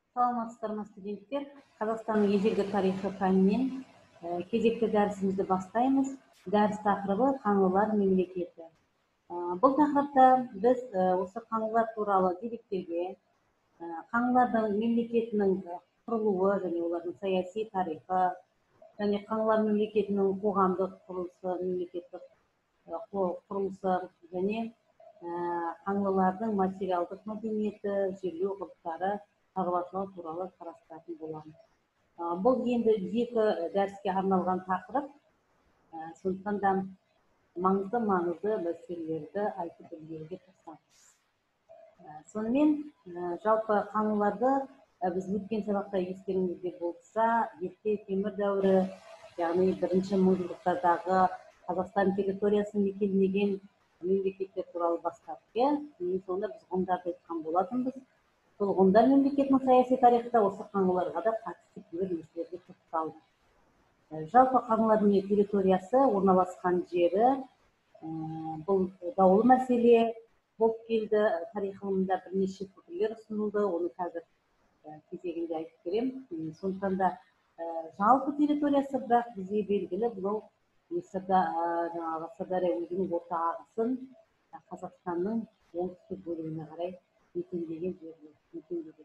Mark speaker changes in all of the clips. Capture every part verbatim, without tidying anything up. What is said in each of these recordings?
Speaker 1: Саламатсыздар ма студенттер? Қазақстанның ежелгі тарихы пәнінен кезекті дәрісімізді бастаймыз. Дәріс тақырыбы қаңлылар мемлекеті. Бұл тақырыпта біз осы қаңлылар туралы деректерге, қаңлылардың мемлекетінің құрылуы және олардың саяси тарихы, және қаңлылар мемлекетінің қоғамдық құрылысы, мемлекеттік құрылысы және қаңлылардың материалдық мәдениеті, жерлеу ғұрыптары тағылатылау туралы қарастыратын боламыз. Бұл енді екі дәріске арналған тақырып, сондықтан да маңызды маңызды мәселелерді айтып өтуге тырысамыз. Сонымен жалпы қаңлыларды біз өткен сабақта естеріңізде болса, ерте темір дәуірі, яғни бірінші мыңжылдықтардағы Қазақстан территориясын мекендеген мемлекеттер туралы бастап, кейін соңында біз ғұндарды айтқан болатынбыз. Сол ғұндар мемлекетінің саяси тарихта осы қаңлыларға да қатысты кейбір мәселелерге тоқталды. Жалпы қаңлылардың территориясы, орналасқан жері, бұл даулы мәселе болып келді. Тарих ғылымында бірнеше пікірлер ұсынылды, оны қазір кезегінде айтып беремін. Сондықтан да жалпы территориясы, бірақ бізге белгілі, бұл Сырдария өзенінің орта ағысын Қазақстанның оңтүстік бөлігіне қарай мекендеген жерлер.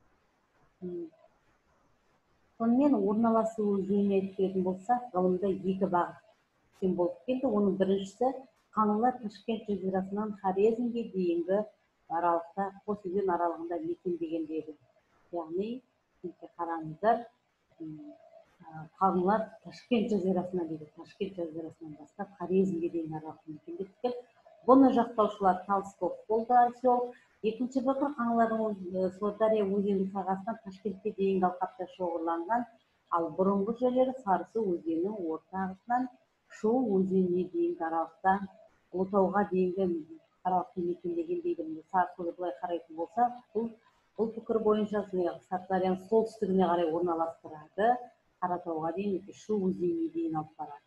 Speaker 1: Сонымен орналасу жөніне айтып беретін болсақ, ғылымда екі бағыт болып келді. Оның біріншісі қаңлылар Ташкент жезерасынан Хорезмге дейінгі аралықта, қос өзен аралығында мекендеген деді. Яғни, қараңыздар, қаңлылар Ташкент жезерасынан дейді, Ташкент жезерасынан бастап Хорезмге дейін аралықты мекендеткен. Бұны жақтаушылар Толстов болды, археолог. Екінші пікір, қаңлылардың Сырдария өзенінің сағасынан Ташкентке дейінгі алқапта шоғырланған, ал бұрынғы жерлері Сарысу өзенінің орта ағысынан Шу өзеніне дейінгі аралықта, Ұлытауға дейінгі аралықты мекендеген дейді. Сарысуды былай қарайтын болса, бұл пікір бойынша Сырдарияның солтүстігіне қарай орналастырады, Қаратауға дейін, Шу өзеніне дейін алып барады.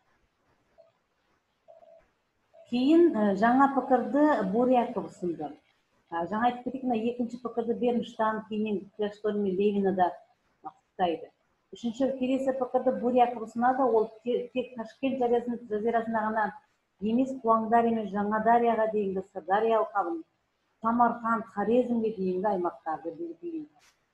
Speaker 1: Кейін жаңа пікірді Буряков ұсынды. Жаңа айтып кетейік, екінші пікірді Бернштейн, кейіннен Клейштон мен Левина да құптайды. Үшінші келесі пікірді Буряков ұсынады, ол тек Ташкент жазирасына ғана емес, Қуаңдария мен Жаңадарияға дейінгі Сырдария алқабын, Самарқанд, Хорезмге дейінгі аймақтарды белгілейді.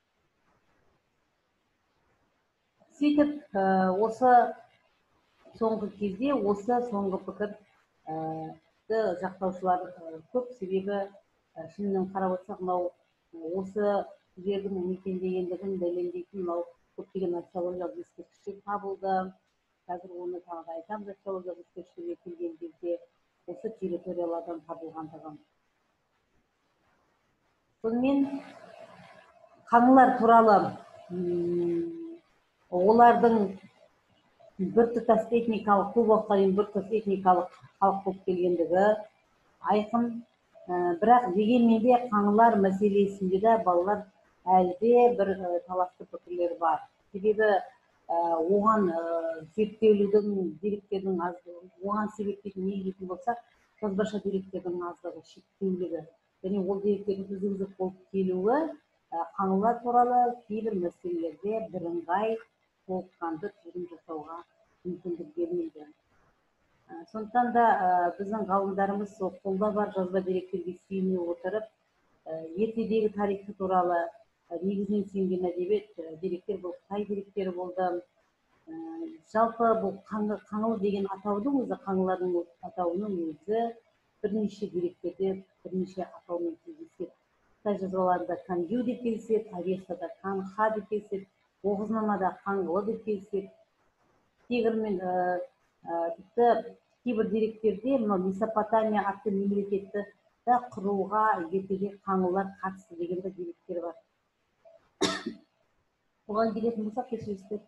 Speaker 1: Сөйтіп, осы соңғы кезде, осы соңғы пікірді жақтаушылар көп, себебі шынымен қарап отырсақ, осы жердің мекендегендігін дәлелдейтін көптеген археологиялық ескерткіштер табылды. Қазір оны тағы да айтамыз, археологиялық ескерткіштерге келген кезде осы территориялардан табылғандығын. Сонымен қаңлылар туралы олардың біртұтас этникалық, көп уақытқа дейін біртұтас этникалық халық болып келгендігі айқын. Бірақ дегенмен де қаңлылар мәселесінде де балалар әлде бір таласты пікірлер бар. Себебі оған зерттеудің деректердің аздығы, оған себептейтін не дейтін болсақ, жазбаша деректердің аздығы, шектеулігі. Және ол деректердің үзік-үзік болып келуі қаңлылар туралы кейбір мәселелерде бірыңғай толыққанды тұжырым жасауға мүмкіндік бермейді. Сондықтан да біздің ғалымдарымыз қолда бар жазба деректерге сүйене отырып, ертедегі тарихы туралы негізінен сүйенген әдебиет деректер бұл Қытай деректері болды. Жалпы бұл қаңлы деген атаудың өзі, қаңлылардың атауының өзі бірнеше деректерде бірнеше атаумен кездеседі. Қытай жазбаларында Кангю деп кездеседі, Авестада Канха деп кездеседі, Оғызнамада Қаңлы деп кездеседі. Тіпті кейбір деректерде Месопотамия атты мемлекетті құруға ертеде қаңлылар қатысты деген деректер бар. Оған келетін болсақ, кешіріңіздер,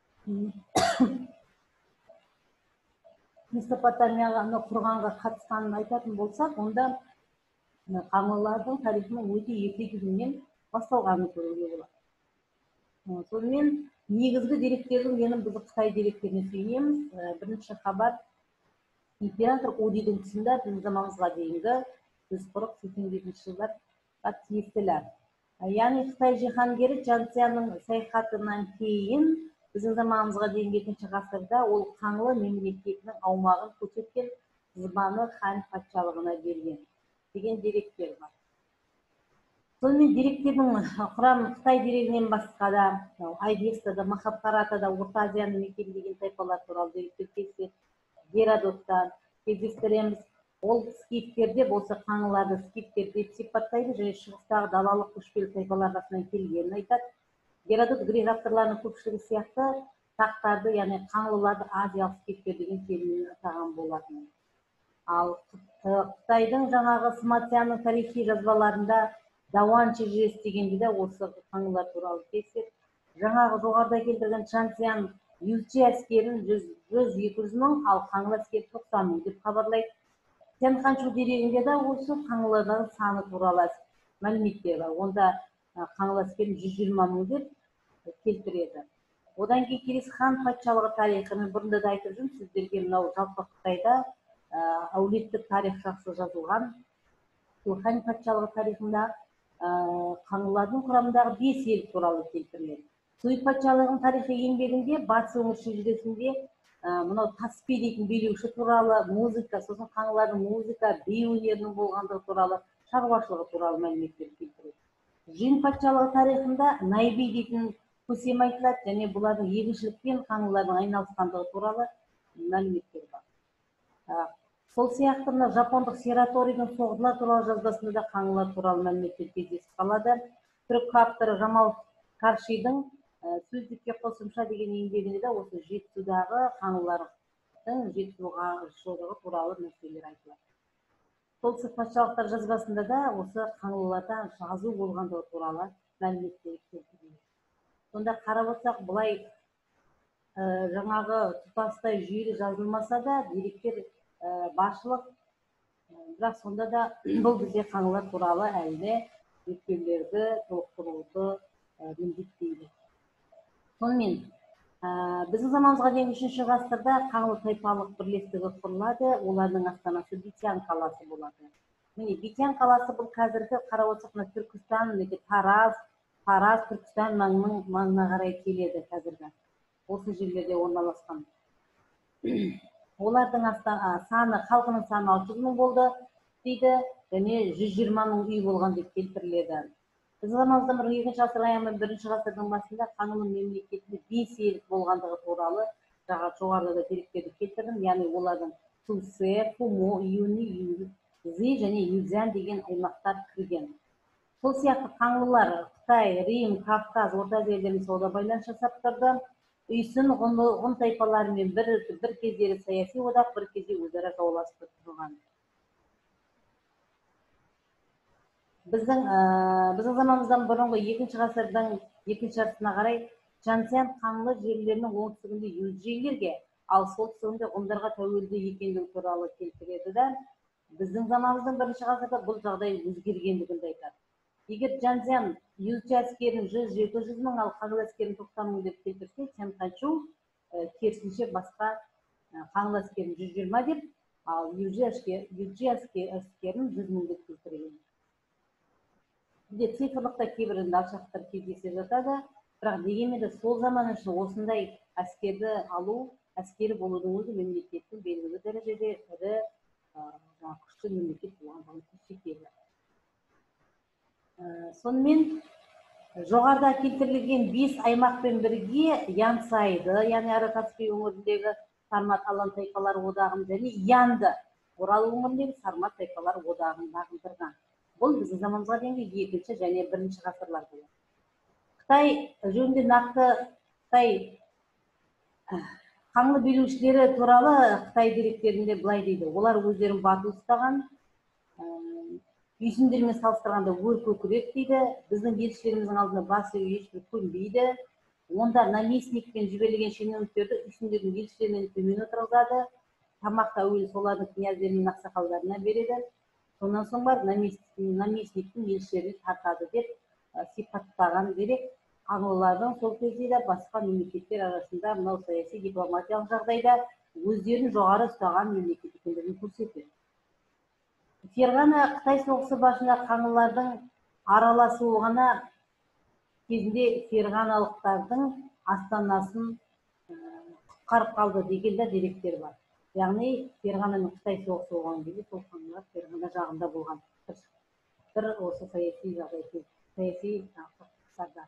Speaker 1: Месопотамияны құрғанға қатысқанын айтатын болсақ, онда қаңлылардың тарихының өте ерте кезеңнен басталғанын көруге болады. Сонымен негізгі деректердің енін біз Қытай деректеріне сүйенеміз. Бірінші хабар император Одидің тұсында біздің заманымызға дейінгі жүз қырық сексен жетінші жылдарға тиесілі. яғни Қытай жиһангері Чжан Цзянның саяхатынан кейін біздің заманымызға дейінгі екінші ғасырда ол Қаңлы мемлекетінің аумағын көрсеткен сызбаны хан патшалығына берген деген деректер бар. Сонымен деректердің құрамы Қытай дерегінен басқа да Айвестада, Махабхаратада Орта Азияны мекендеген тайпалар туралы деректер кездеседі. Геродоттан кездестіреміз. Ол скифтерде болса қаңлыларды скифтер деп сипаттайды және шығыстағы далалық көшпелі тайпалар арасынан келгенін айтады. Геродот грек авторларының көпшілігі сияқты тақтарды, яғни қаңлыларды азиялық скифтер деген терминмен атаған болатын. Ал Қытайдың жаңағы Сыма Цзянның тарихи жазбаларында Дауан шежіресі дегенде де осы қаңлылар туралы кездеседі. Жаңағы жоғарыда келтірген Чжан Цзян Юзчи әскерін жүз екі жүз мың, ал қаңлы әскері тоқсан мың деп хабарлайды. Тянь Ханьшу дерегінде де осы қаңлылардың саны туралы мәліметтер бар. Онда қаңлы әскерін жүз жиырма мың деп келтіреді. Одан кейін келесі хан патшалығы тарихын бұрында да айтып жүрмін сіздерге, мынау жалпы Қытайда әулеттік тарих жақсы жазылған. Хан патшалығы тарихында қаңлылардың құрамындағы бес ел туралы келтіріледі. Суй патшалығының тарихи еңбегінде батыс өңір шежіресінде мынау таспи дейтін билеуші туралы, музыка, сосын қаңлылардың музыка, би өнерінің болғандығы туралы, шаруашылығы туралы мәліметтер келтіреді. Жин патшалығы тарихында найби дейтін көсем айтылады және бұлардың егіншілікпен қаңлылардың айналысқандығы туралы мәліметтер бар. Сол сияқты мына жапондық Сераторийдің соғдылар туралы жазбасында да қаңлылар туралы мәліметтер кездесіп қалады. Түрік авторы Жамал Каршидің сөздікке қосымша деген еңбегінде де осы Жетісудағы қаңлылардың жетісуға жорығы туралы мәселелер айтылады. Солтүстік патшалықтар жазбасында да осы қаңлыларда жазу болғандығы туралы мәліметтер келтіріледі. Сонда қарап отырсақ, бұлай жаңағы тұтастай жүйелі жазылмаса да деректер баршылық, бірақ сонда да бұл бізде қаңлылар туралы әлде зерттеулерді толықтыруды міндеттейді. Сонымен біздің заманымызға дейін үшінші ғасырда қаңлы тайпалық бірлестігі құрылады. Олардың астанасы Битянь қаласы болады. Міне Битянь қаласы бұл қазіргі қарап отырсақ Түркістан, Тараз, Тараз, Түркістан маңына қарай келеді қазіргі. Осы жерлерде орналасқан. Олардың саны, халқының саны алты жүз мың болды дейді, және жүз жиырма мың үй болған деп келтіріледі. Біздің заманымызда екінші ғасыр аяғынан бірінші ғасырдың басында қаңлы мемлекетінде бес ел болғандығы туралы жоғарыда да деректерді келтірдім. Яғни олардың Тусе, Фумо, Юни, Юзи және Юзян деген аймақтар кірген. Сол сияқты қаңлылар Қытай, Рим, Кавказ, Орта Азия елдерімен сауда байланыс жасап тұрды. Үйсін ғұн тайпаларымен бір кездері саяси одақ, бір кезде өзара жауласып тұрған. Біздің заманымыздан бұрынғы екінші ғасырдың екінші жартысына қарай Чжан Цзян қаңлы жерлерінің оңтүстігінде юзжилерге, ал солтүстігінде ғұндарға тәуелді екендігі туралы келтіреді де, біздің заманымыздың бірінші ғасырда бұл жағдай өзгергендігін айтады. Егер Чжан Цзян юзчи әскерін жүз жеті жүз мың, ал қаңлы әскерін тоқсан мың деп келтірсе, Тянь Ханьшу керісінше басқа қаңлы әскерін жүз жиырма деп, ал юзчи әскерін жүз мың деп келтірген. Бізде цифрлықта кейбір алшақтар кездесе жатады, бірақ дегенмен де сол заман үшін осындай әскерді алу, әскері болудың өзі мемлекеттің белгілі дәрежеде ірі күшті мемлекет болғандығын көрсетеді. Сонымен жоғарыда келтірілген бес аймақпен бірге Янсайды, яғни Ара-Каспий өңіріндегі Сармат Алан тайпалар одағын және Янды, Орал өңіріндегі Сармат тайпалар одағын бағындырған. Бұл біздің заманымызға дейінгі екінші және бірінші ғасырлар болды. Қытай жөнінде нақты Қытай қаңлы билеушілері туралы Қытай деректерінде былай дейді: олар өздерін батыл ұстаған, үйсіндермен салыстырғанда өр көкірек дейді, біздің елшілеріміздің алдында басы ешбір көнбейді. Онда наместникпен жіберілген шенеуніктерді үйсіндердің елшілерінен төмен отырғызады, тамақты әуелі солардың князьдері мен ақсақалдарына береді, сонан соң барып наместниктің елшілеріне тартады деп сипаттаған дерек қаңлылардың сол кезде де басқа мемлекеттер арасында мынау саяси дипломатиялық жағдайда өздерін жоғары ұстаған мемлекет екендігін көрсетеді. Ферғана Қытай соғысы басында қаңлылардың араласуы ғана кезінде ферғаналықтардың астанасын құтқарып қалды деген де деректер бар. Яғни ферғана мен Қытай соғысы болған кезде сол қаңлылар ферғана жағында болған. Бір осы саяси жағдай, саяси қақтығыстарда.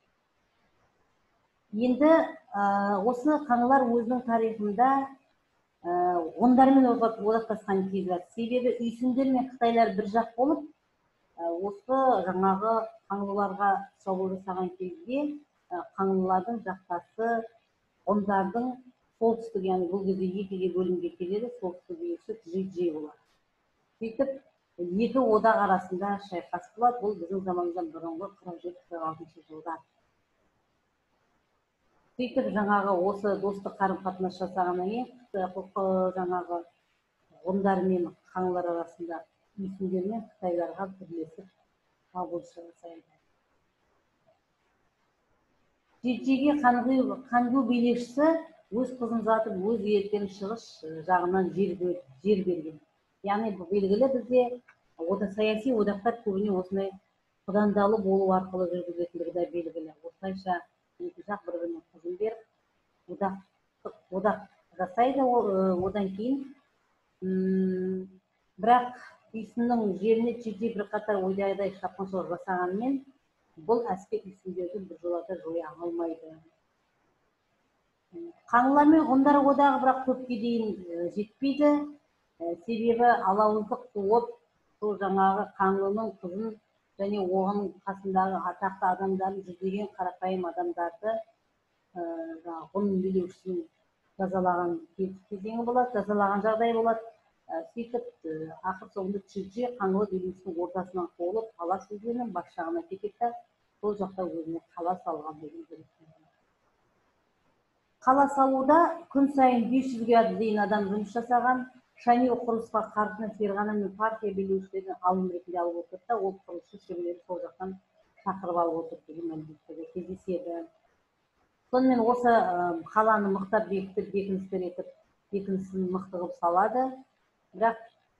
Speaker 1: Енді осы қаңлылар өзінің тарихында ғұндармен одақтасқан кез бар. Себебі үйсіндер мен қытайлар бір жақ болып, осы жаңағы қаңлыларға шабуыл жасаған кезде қаңлылардың жақтасы ғұндардың солтүстік, яғни бұл кезде екіге бөлімге келеді, солтүстік бөлісі Чжи болады. Сөйтіп, екі одақ арасында шайқас болады. Бұл біздің заманымыздан бұрынғы қырық жеті қырық алтыншы жылдар. Сөйтіп, жаңағы осы достық қарым-қатынас жасағаннан кейін жаңағы ғұндар мен қаңлылар арасында үйсіндер мен қытайларға бірлесіп шабуыл жасайды. Чжиге Ханзу билеушісі өз қызын ұзатып, өз еркін шығыс жағынан жер берген. Яғни белгілі бізде саяси одақтар көбіне осындай құдандалы болу арқылы жүргізетіндігі де белгілі. Осылайша екі жақ бір-біріне қызын беріп одақ жасайды. Одан кейін бірақ үйсіннің жеріне Чжи бірқатар ойдағыдай шапқыншылық жасағанымен бұл әскер үйсіндерді біржолата жоя алмайды. Қаңлылар мен ғұндар одағы бірақ көпке дейін жетпейді. Себебі алауыздық туып, сол жаңағы қаңлының қызын және оған қасындағы атақты адамдарын, жүздеген қарапайым адамдарды ғұн билеушісінің жазалаған кезеңі болады, жазалаған жағдай болады. Сөйтіп, ақыр соңында Чжи қаңлы билеушісінің ортасынан қуылып, Талас өзенінің бас жағына кетеді, сол жақта өзіне қала салған деген деректер бар. Қала салуда күн сайын бес жүзге дейін адам жұмыс жасаған. Шаню құрылысқа қарқыны ферғана мен партия билеушілерін алым ретінде алып отырды, ол құрылысшы шеберлерді сол жақтан шақырып алып отыр деген мәліметтер кездеседі. Сонымен осы қаланы мықтап бекітіп, бекіністер етіп, бекінісін мықты қылып салады. Бірақ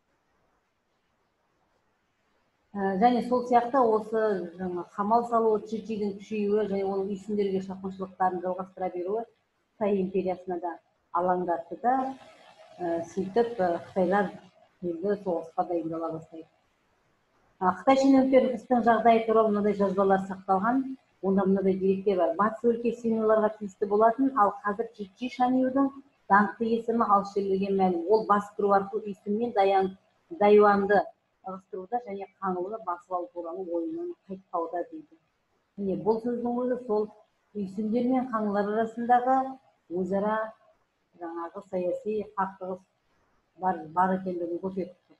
Speaker 1: және сол сияқты осы қамал салуы, Чжидің күшеюі және оның үйсіндерге шапқыншылықтарын жалғастыра беруі Қытай империясына да алаңдатты да, сөйтіп Қытайлар елді соғысқа дайындала бастайды. Қытай шенеуніктерінің жағдайы туралы мынадай жазбалар сақталған. Онда мынадай деректер бар. Батыс өлке семьяларға тиісті болатын, ал қазір Чжи Шанюдің даңқты есімі алыс жерлерге мәлім. Ол бас кіру арқылы үйсін мен Дайуанды ығыстыруда және қаңлыны басып алу туралы ойынан қайтпауда дейді. Міне бұл сөздің өзі сол үйсіндер мен қаңлылар арасындағы өзара жаңағы саяси қақтығыс бар екендігін көрсетіп тұр.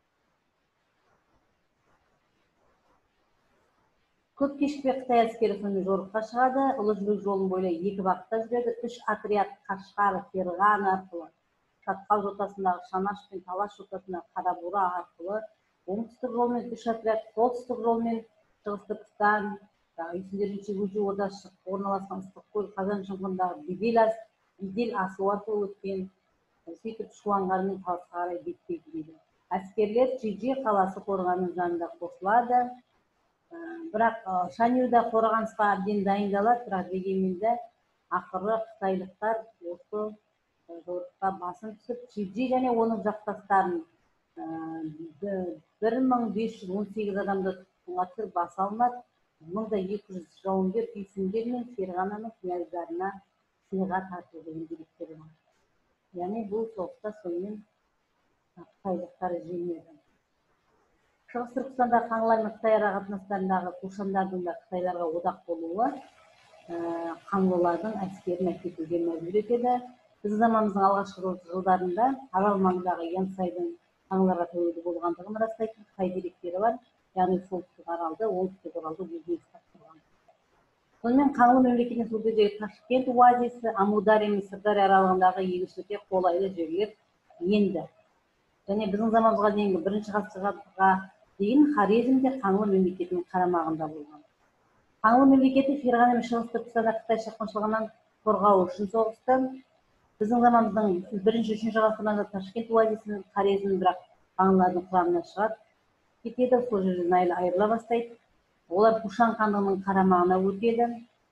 Speaker 1: Көп кешікпей Қытай әскері сонымен жорыққа шығады. Ұлы жібек жолын бойлай екі бағытта жүреді. Үш отряд Қашқар, Ферғана арқылы, Шатқал жотасындағы Шанаш пен Талас жотасындағы Қарабура арқылы, оңтүстік жолмен үш отряд, солтүстік жолмен Шығыс Түркістан, үйсіндердің Чегужи ордасы орналасқан Ыстықкөл, Қазан шыңғындағы Бедел асу арқылы өткен, сөйтіп Шуанғар мен Таласқа қарай беттейді дейді. Әскерлер Чжи қаласы қорғанының жанында қосылады. Бірақ Шанюда қорғанысқа әбден дайындалады, бірақ дегенмен ақыры қытайлықтар осы жорыққа басым түсіп, Чжи және оның жақтастарын бір мың бес жүз он сегіз адамды тұтқынға түсіріп баса алмады. мың екі жүз жауынгер үйсіндер мен Ферғананың князьдарына сыйға тартылды деген деректер бар. Яғни бұл соғыста сонымен қытайлықтар жеңеді. Шығыс Түркістанда қаңлылар мен Қытай ара қатынастарындағы кушандардың да қытайларға одақ болуы қаңлылардың әскерін әкетуге мәжбүр етеді. Біздің заманымыздың алғашқы жылдарында Арал маңындағы Янсайдың қаңлыларға тәуелді болғандығын растайтын Қытай деректері бар. Яғни солтүстік Аралды, оңтүстік Оралды өзіне ұстап тұрған. Сонымен қаңлы мемлекетінің сол кездегі Ташкент оазисі, Амудария мен Сырдария аралығындағы егіншілікке қолайлы жерлер енді. Және біздің заманымызға дейінгі бірінші ғасырға дейін Хорезмде қаңлы мемлекетінің қарамағында болған. Қаңлы мемлекеті Ферғана мен Шығыс Түркістанда Қытай шапқыншылығынан қорғау үшін соғысты. Біздің заманымыздың бірінші үшінші ғасырларында Ташкент оазисінің Хорезмін бірақ қаңлылардың құрамына шығады, кетеді, сол жерден айырыла бастайды. олар Кушан хандығының қарамағына өтеді.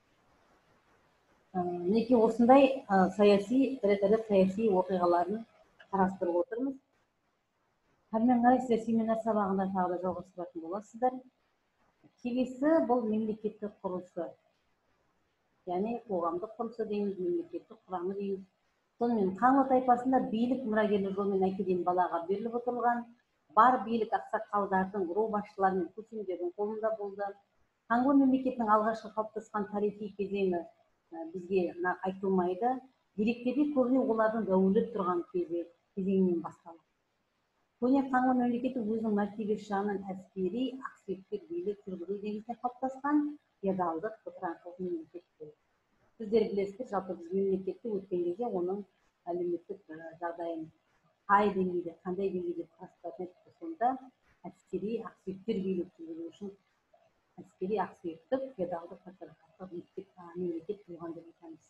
Speaker 1: Мінекей осындай саяси, ірі-ірі саяси оқиғаларын қарастырып отырмыз. Әрмен қарай сіздер семинар сабағында тағы да жалғастыратын боласыздар. Келесі бұл мемлекеттік құрылысы. Яғни қоғамдық құрылысы дейміз, мемлекеттік құрамы дейміз. Сонымен Қаңлы тайпасында билік мұрагерлік жолмен әкеден балаға беріліп отырған, бар билік ақсақалдардың, ру басшылары мен көсемдердің қолында болды. Қаңлы мемлекетінің алғашқы қалыптасқан тарихи кезеңі бізге айтылмайды. Деректерде көбіне олардың дәуірлеп тұрған кезеңінен басталады. Көне Қаңлы мемлекеті өзінің мәртебесі жағынан әскери, ақсүйектер билік жүргізу негізінде қалыптасқан феодалдық бытыраңқылық мемлекет болды. Сіздер білесіздер, жалпы біз мемлекетті өткен кезде оның әлеуметтік жағдайын қай деңгейде, қандай деңгейде қарастыратын едік, сонда әскери, ақсүйектер билік жүргізу үшін әскери, ақсүйектік, феодалдық бытыраңқылық мемлекет болған деп айтамыз.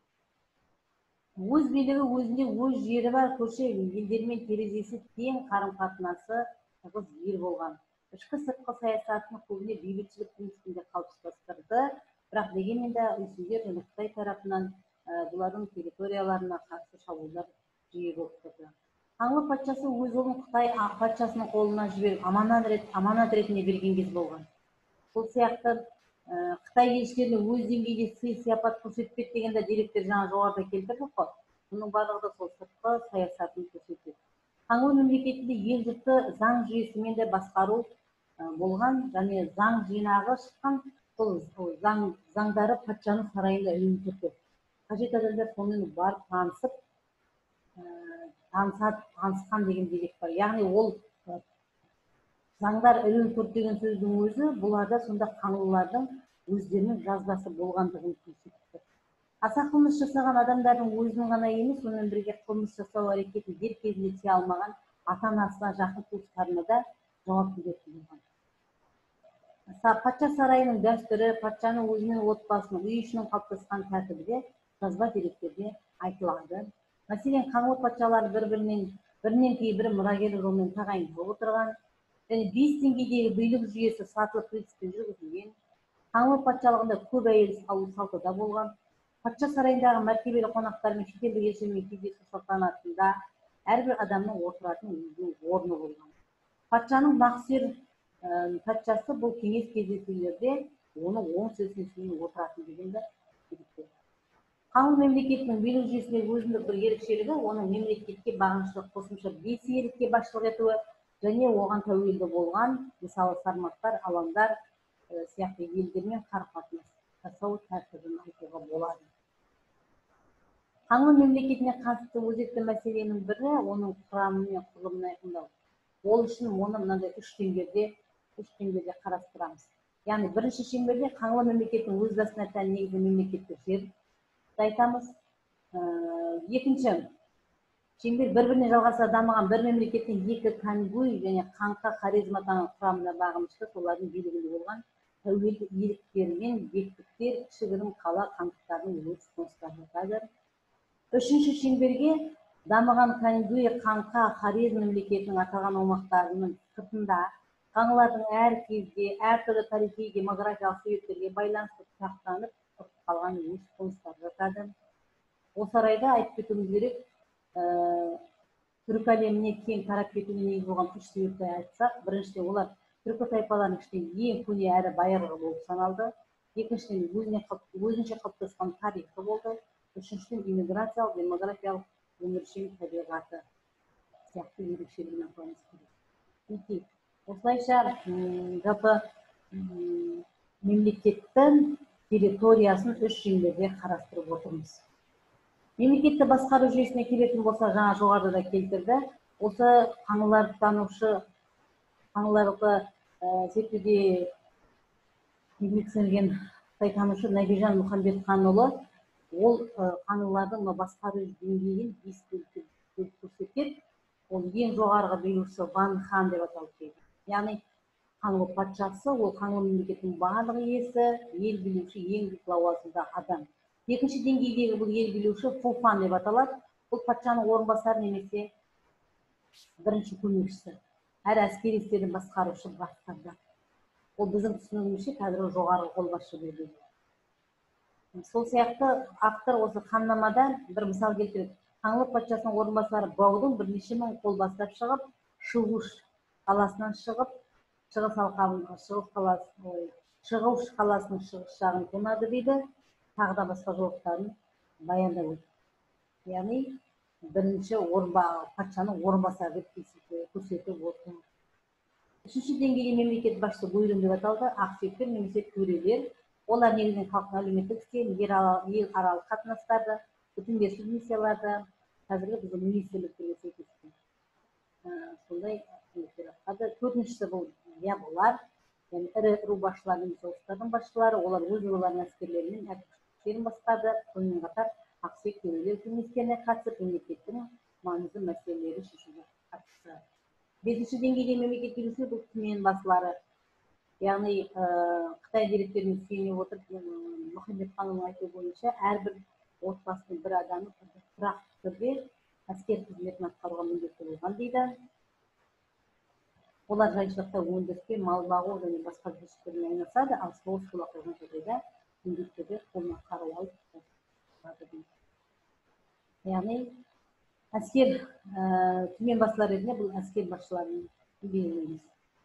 Speaker 1: Өз билігі өзінде өз жері бар, көрші елдермен терезесі тең, қарым-қатынасы тығыз ел болған. Ішкі сыртқы саясатын көбіне бейбітшілік принципінде қалыптастырды, бірақ дегенмен де үндістер және Қытай тарапынан бұлардың территорияларына қарсы шабуылдар жиі болып тұрды. Қаңлы патшасы өз ұлын Қытай патшасының қолына жіберіп аманат ретінде берген кез болған. Сол сияқты Қытай елшілеріне өз деңгейде сый сияпат көрсетпеді дегенде деректер жаңа жоғарыда келтірдік қой. Бұның барлығы да сол сыртқы саясатын көрсетеді. Қаңлы мемлекетінде ел жұртты заң жүйесімен де басқару болған, және заң жинағы шыққан, сол заңдары патшаның сарайында ілініп тұрды. Қажет адамдар сонымен барып танысып, танысқан деген дерек бар. Яғни ол заңдар ілініп тұрды деген сөздің өзі бұларда сонда қаңлылардың өздерінің жазбасы болғандығын көрсетті. Аса қылмыс жасаған адамдардың өзінің ғана емес, сонымен бірге қылмыс жасау әрекетін дер кезінде істей алмаған ата-анасына, жақын туыстарына да жауапты болған. Патша сарайының дәстүрі, патшаның өзінің отбасының, үй ішінің қалыптасқан тәртібі де жазба деректерде айтылады. Мәселен, Қаңлы патшалары бір-бірінен бірінен кейін бірі мұрагерлік жолмен тағайындалып отырған, және бес деңгейдегі билік жүйесі сатылы принциппен жүргізілген. Қаңлы патшалығында көп әйел алу салты да болған. Патша сарайындағы мәртебелі қонақтар мен шетелдік елшілермен кездесу салтанатында әрбір адамның отыратын өзінің орны болған. Патшаның нақсүйер патшасы бұл кеңес кездесулерде оны оң сөзінен отыратын дегенді деректер. Қаңлы мемлекетінің билік жүйесіндегі өзіндік бір ерекшелігі оның мемлекетке бағынышты қосымша бес иелікке басшылық етуі және оған тәуелді болған, мысалы сарматтар, аландар сияқты елдермен қарым-қатынас жасау тәртібін айтуға болады. Қаңлы мемлекетіне қатысты өзекті мәселенің бірі оның құрамы мен құрылымын айқындау. Ол үшін оны мынандай үш шеңберде үш шеңберде қарастырамыз. Яғни бірінші шеңберде Қаңлы мемлекетінің өз басына тән негізгі мемлекеттік жер айтамыз. Екінші шеңбер бір-біріне жалғаса дамыған бір мемлекеттен екі Кангуй және Қаңқа Хорезм атаның құрамына бағынышты, солардың билігінде болған тәуелді иеліктер мен бектіктер, кішігірім қала қаңлықтардың өз қоныстарын жатады. Үшінші шеңберге дамыған Кангуй, Қаңқа, Хорезм мемлекетінің аталған аумақтарының сыртында қаңлылардың әр кезде әртүрлі тарихи демографиялық себептерге байланысты тұрақтанып қалған өз қоныстары жатады. Осы орайда айтып кетуіміз керек, түркі әлеміне кең тарап кетуіне негіз болған үш себепті айтсақ, біріншіден олар түркі тайпаларының ішінде ең көне әрі байырғы болып саналды. Екіншіден өзінше қалыптасқан тарихы болды. Үшіншіден иммиграциялық, демографиялық өміршең табиғаты сияқты ерекшелігін атауымыз керек. Осылайша жалпы мемлекеттің территориясын үш шеңберде қарастырып отырмыз. Мемлекетті басқару жүйесіне келетін болса, жаңа жоғарыда да келтірді. Осы қаңлыларды танушы, қаңлыларды зерттеуде еңбек сіңірген қытайтанушы Нәбижан Мұхамбетханұлы, ол қаңлылардың басқару деңгейін бес бөлікке көрсетеді. Ол ең жоғарғы билеушісі Ван хан деп аталып. Яғни Қаңлы патшасы, ол Қаңлы мемлекетінің барлық иесі, ел билеуші, ең биік лауазымды адам. Екінші деңгейдегі бұл ел билеуші Фуфан деп аталады. Бұл патшаның орынбасары немесе бірінші көмекшісі, әр әскери істерді басқарушы бастарда. ол біздің түсінігімізше қазіргі жоғарғы қолбасшы деп. Сол сияқты автор осы ханнамада бір мысал келтіреді. Қаңлы патшасының орынбасары Баудың бірнеше мың қол бастап шығып, Шығуш қаласынан шығып, шығыс алқабын, шығыс қаласы, Шығуш қаласының шығыс жағын тонады дейді, тағы да басқа жорықтарын баяндап өтті. Яғни бірінші патшаның орынбасары деп көрсетіп отыр. Үшінші деңгейлі мемлекет басшысы бұйрым деп аталды. Ақсүйектер немесе төрелер. Олар негізінен халықтың әлеуметтік істерін, еларалық қатынастарды, бітімгершілік миссияларды, қазіргі біздің министрліктерге сәйкес. Сондай төртіншісі бұл ябылар, ірі ру басшылары немесе ұлыстардың басшылары, олар өз руларының әскерлерімен әкімшіліктерін басқарды. Сонымен қатар ақсүйек төрелер кеңестеріне қатысып, мемлекеттің маңызды мәселелері шешуге қатысты. Бесінші деңгейде мемлекет билеушілер бұл түмен басылары. Яғни Қытай деректеріне сүйене отырып, Мұхаммед ханның айтуы бойынша әрбір отбасының бір адамы тұрақты түрде әскер қызметін атқаруға міндетті болған дейді. Олар жайшылықта өндіріске, мал бағу және басқа жұмыстармен айналысады, ал соғыс бола қойған жағдайда міндеттерді қолына қару алып жатады. Яғни әскер түмен басылар ретінде бұл әскер басшыларын белгілейміз.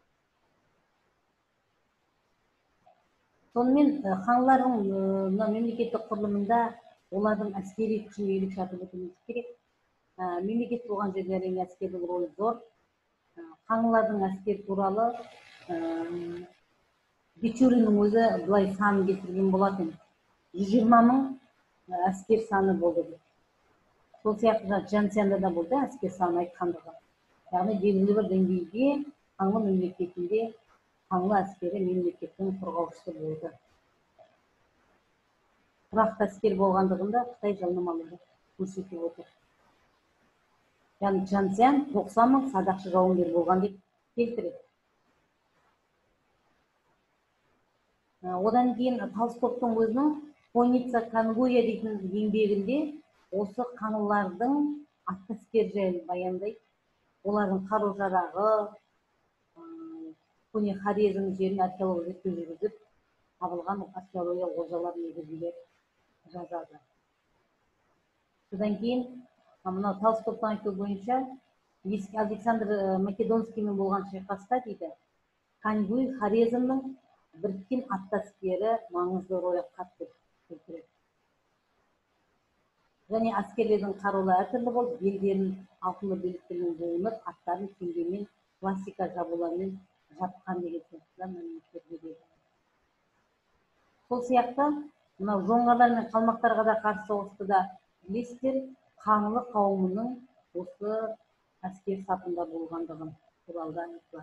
Speaker 1: Сонымен ханлардың мемлекеттік құрылымында олардың әскери күшін ерекше атап өтуіміз керек. Мемлекет болған жерде әрине әскердің рөлі зор. Ханлардың әскер туралы Бичуриннің өзі былай санын келтірген болатын. жүз жиырма мың әскер саны болды. Сол сияқты Жансянда да болды әскер саны айтқандығы. Яғни белгілі бір деңгейде ханлы мемлекетінде ханлы әскері мемлекеттің қорғаушысы болды. Тұрақты әскер болғандығында Қытай жарнамалары көрсетіп отыр. Яғни Жансян тоқсан мың садақшы жауынгер болған деп келтіреді. Одан кейін Толстоктың өзінің Конница Кангуя дейтін еңбегінде осы ханлардың атты әскер жайлы баяндайды. Олардың қару-жарағы, көне Хорезм жерін археология зерттеу жүргізіп, табылған археология олжалар негізінде жазады. Содан кейін мынау Толстоктың айтуы бойынша Александр Македонскиймен болған шайқаста дейді, Кангуй Хорезмнің біріккен атты әскері маңызды рөл атқарды деп келтіреді. Және әскерлердің қарулы әртүрлі болып, белдерін алтынды белдіктермен буынып, аттарын теңгемен, пластика жабулармен жапқан деген сияқты мәліметтер береді. Сол сияқты мынау жоңғарлар мен қалмақтарға да қарсы соғысты да білесіздер, қаңлы қауымының осы әскер сапында болғандығын туралы айтылады.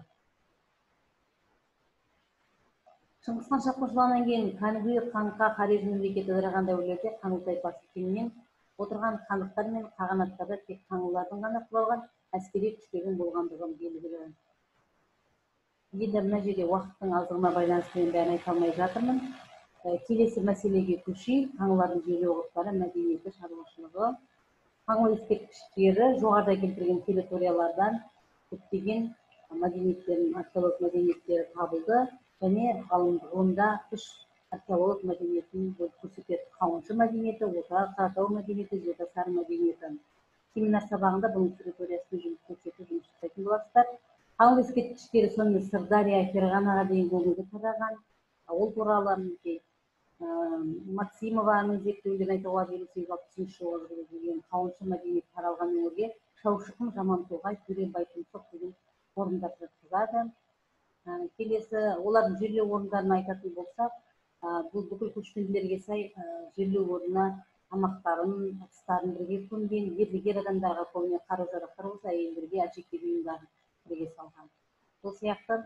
Speaker 1: Шыңғысхан шапқыншылығынан кейін Кангуй, Қаңқа, Хорезм мемлекеті ыдыраған дәуірлерде қаңлы тайпасы кеңінен отырған хандықтар мен қағанаттарда тек қаңлылардың ғана құралған әскери күштердің болғандығын белгілі. Енді мына жерде уақыттың аздығына байланысты мен бәрін айта алмай жатырмын. Келесі мәселеге көшейік. Қаңлылардың жерлеу ғұрыптары, мәдениеті, шаруашылығы. Қаңлы ескерткіштері жоғарыда келтірген территориялардан көптеген мәдениеттердің, археологиялық мәдениеттері табылды және ғылымда үш археологиялық мәдениетін көрсетеді. Қауыншы мәдениеті, Ота Қаратау мәдениеті, Жетасары мәдениеті. Семинар сабағында бұның территориясын жұмыс көрсетіп жұмыс жасайтын боласыздар. Қаңлы ескерткіштері сонымен Сырдария, Ферғанаға дейін бүгінгі тараған. Ол туралы Максимованың зерттеулерін айтуға елу сегіз алпыс үшінші жылы жүргізілген қауыншы мәдениет таралған өңірге Шаушықым, Жамантоғай, Төре, Байтұмсық деген орындар жатқызады. Келесі олардың жерлеу орындарын айтатын болсақ, бұл бүкіл көшпенділерге сай жерлеу орнына тамақтарын, ыдыстарын бірге көмген, ерлігер адамдарға көбіне қару-жарақтар болса, әйелдерге әшекей бұйымдарын бірге салған. Сол сияқты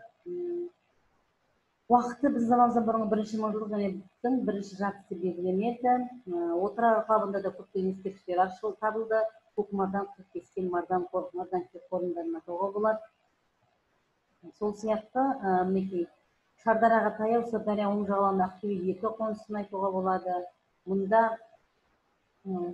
Speaker 1: уақыты біз заманымыздан бұрынғы бірінші мыңжылдық және біздің бірінші жартысы белгіленеді. Отырар алқабында да көптеген ескерткіштер аршылып табылды. Көкмардан, Қыркескен, Мардан, Мардан қорымдарын атауға болады. Сол сияқты мінекей Шардараға таяу Сырдария оң жағалауында Ақтөбе екі қонысын айтуға болады. Мұнда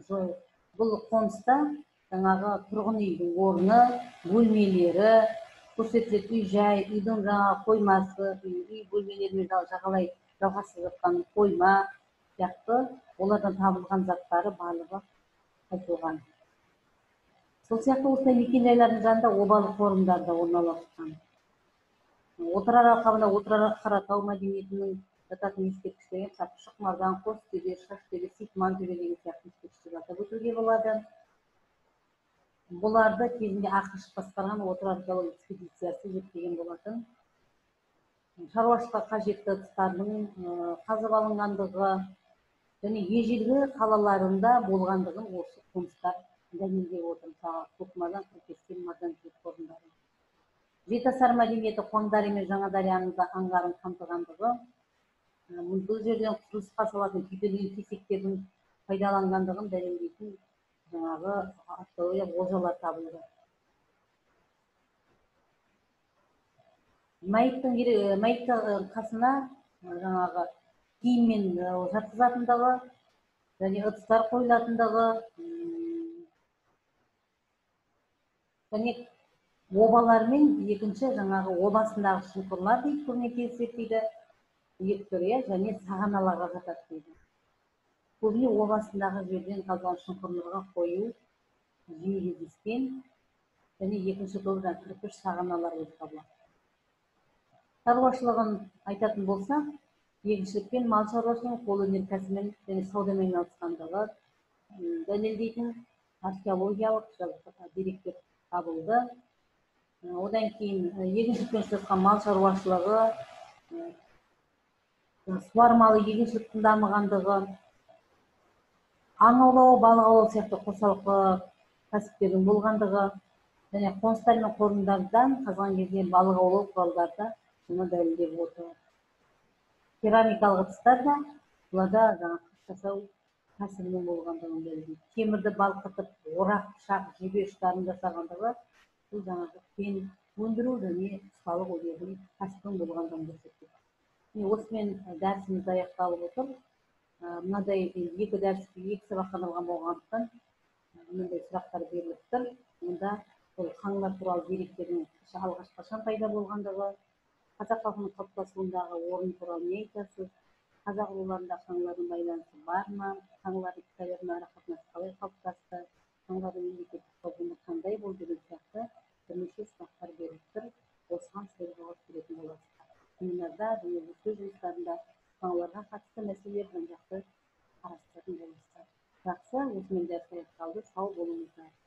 Speaker 1: бұл қоныста жаңағы тұрғын үйдің орны, бөлмелері, көрсетіледі. Үй жай, үйдің жаңағы қоймасы, үй бөлмелерімен жағалай жалғасып жатқан қойма сияқты олардан табылған заттары барлығы айтылған. Сол сияқты осындай мекенжайлардың жанында обалық орындар да орналасқан. Отырар алқабында отырар қаратау мәдениетінің жататын ескерткіштер, мысалы Пұшық Мардан, Қостөбе, Шаштөбе, Сейтман төбе деген сияқты ескерткіштер атап өтуге болады. Бұларды кезінде ақш басқарған отырар археологиялық экспедициясы зерттеген болатын. Шаруашылыққа қажетті ыдыстардың қазып алынғандығы және ежелгі қалаларында болғандығын осы қоныстар дәлелдеп отыр. Мысалы Көкмардан, Көкестен, Мардан орындары. Жетіасар мәдениеті Қуаңдары мен Жаңадарияның аңғарын қамтығандығы, бұл жерден құрылысқа салатын күйдірген кесектердің пайдаланғандығын дәлелдейтін жаңағы археологиялық олжалар табылды. Мәйіттің қасына жаңағы киім мен жатқызатындығы және ыдыстар қойылатындығы және обалар мен екінші жаңағы обасындағы шұңқырлар дейді, көбіне кездеседі дейді, екі түрі және сағаналарға жатады дейді. Көбіне обасындағы жерден қазған шұңқырларға қою жиі кездескен және екінші топ кірпіш сағаналар болып табылады. Шаруашылығын айтатын болсақ, егіншілікпен, мал шаруашылығын, қол өнеркәсібімен және саудамен айналысқандығы дәлелдейтін археологиялық деректер табылды. Одан кейін егіншілікпен жатқан мал шаруашылығы, суармалы егіншіліктің дамығандығы, аң аулау, балық аулау сияқты қосалқы кәсіптердің болғандығы және қоныстар мен қорымдардан қазған кезде балық аулау құралдары мұны дәлелдеп отыр. Керамикалық ыдыстар да бұларда жаңа қыш жасау кәсібінің болғандығын дәлелдейді. Темірді балқытып, орақ, пышақ, жебе ұштарын жасағандығы бұл жаңағы кен өндіру және ұсталық өнерінің кәсібінің болғандығын көрсетеді. Осымен дәрісіміз аяқталып отыр. Мынадай екі дәріске екі сабаққа арналған болғандықтан мынандай сұрақтар беріліп тұр. Мұнда бұл қаңлылар туралы деректердің алғаш қашан пайда болғандығы, қазақ халқының қалыптасуындағы орны туралы не айтасыз? Қазақ руларында қаңлылардың байланысы бар ма? Қаңлылардың қытайлардың арақатынасы қалай қалыптасты? Қаңлылардың мемлекеттік тобында қандай болды деген сияқты бірнеше сұрақтар беріліп тұр. Осыған сіздер жауап беретін боласыздар. Семинарда және зерттеу жұмыстарында қаңлыларға қатысты мәселелер жан-жақты қарастыратын боласыздар. Жақсы, осымен дәріс аяқталды. Сау болыңыздар.